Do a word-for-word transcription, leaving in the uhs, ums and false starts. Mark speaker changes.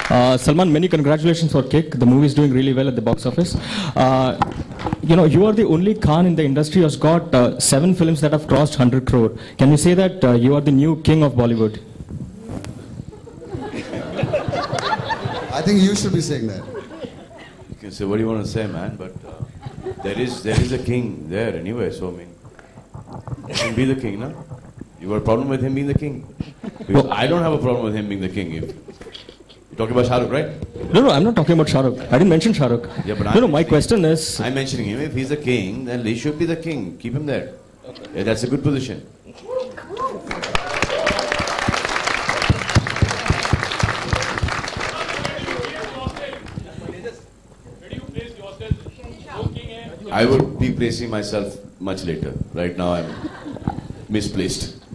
Speaker 1: Uh, Salman, many congratulations for Kick. The movie is doing really well at the box office. Uh, you know, you are the only Khan in the industry who has got uh, seven films that have crossed one hundred crore. Can you say that uh, you are the new king of Bollywood?
Speaker 2: I think you should be saying that.
Speaker 3: You can say what do you want to say, man, but uh, there is there is a king there anyway, so I mean, he can be the king, no? You got a problem with him being the king? Because well, I don't have a problem with him being the king. If you're talking about Shah Rukh, right?
Speaker 1: No, no, I'm not talking about Shah Rukh. I didn't mention Shah Rukh.
Speaker 3: Yeah, but
Speaker 1: no,
Speaker 3: I'm
Speaker 1: no, my question is...
Speaker 3: I'm mentioning him. If he's the king, then he should be the king. Keep him there. Yeah, that's a good position. I would be placing myself much later. Right now I'm misplaced.